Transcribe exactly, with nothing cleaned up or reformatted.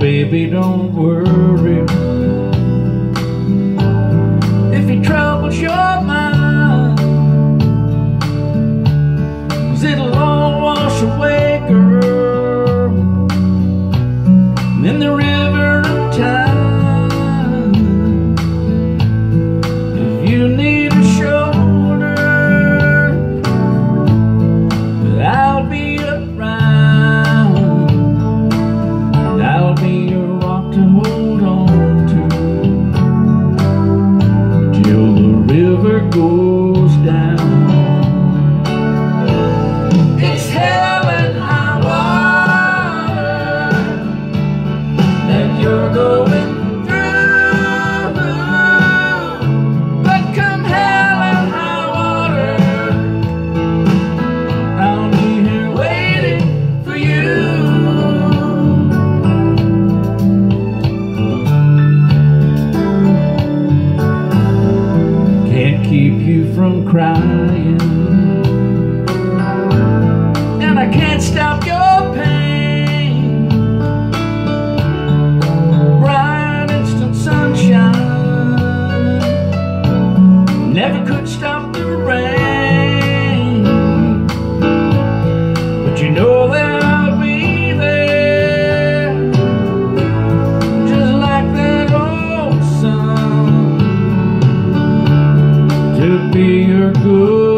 baby, don't worry. If he troubles your mind, 'cause it'll all wash away, girl, in the river of time. If you need a shoulder, I'll be around, and I'll be your rock to hold on to till the river goes down. It's hell and high water that you're going through, but come hell and high water, I'll be here waiting for you. Can't keep you from crying, and I can't stop your pain. Bright instant sunshine never could stop the rain, but you know that I'll be there, just like that old sun, to be your good